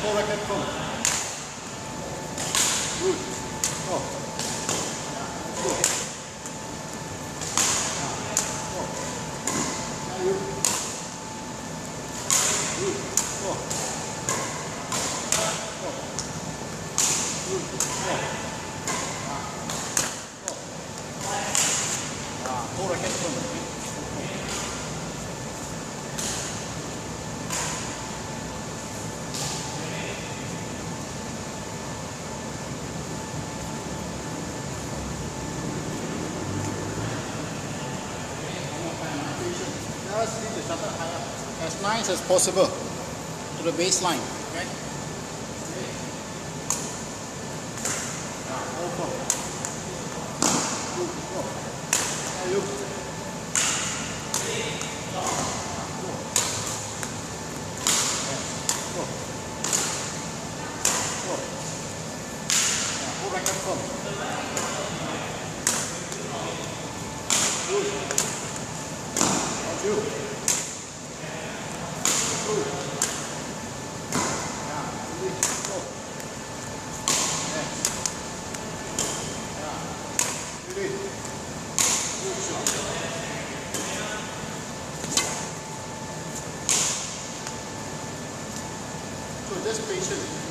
4 racket from. Good. Oh. Good. Oh. Now you. Good. Oh. Oh. Good. Oh. 4 racket from. Just leave the shutter higher, as nice as possible to the baseline. Okay. Open. Good. Go. Now look. Go. Go. Go. Pull back and come. Good. Two. Good. Yeah, release. Go. Yes. Yeah. Release. Good shot. So just patient.